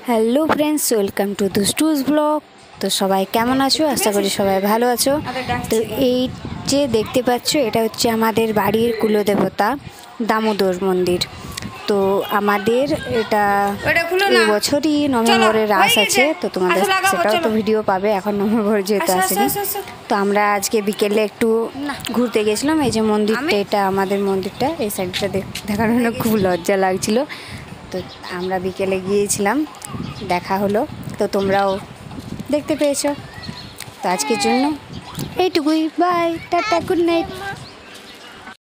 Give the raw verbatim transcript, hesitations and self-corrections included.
Hello friends, welcome to দুষ্টুস blog. তো সবাই কেমন আছো? আশা করি সবাই ভালো আছো। তো এই যে দেখতে পাচ্ছ, এটা হচ্ছে আমাদের বাড়ির কুলদেবতা দামোদর মন্দির। তো আমাদের এটা এই বছরই নভেম্বরে রাস আছে, তো তোমাদের সেটাও তো ভিডিও পাবে। এখন নভেম্বর যেহেতু আসেনি, তো আমরা আজকে বিকেলে একটু ঘুরতে গেছিলাম। এই যে মন্দিরটা, এটা আমাদের মন্দিরটা, এই সাইডটা দেখানোর জন্য খুব লজ্জা লাগছিল। তো আমরা বিকেলে গিয়েছিলাম, দেখা হলো, তো তোমরাও দেখতে পেয়েছো। তো আজকের জন্য এইটুকুই, বাই, টাটা, গুড নাইট।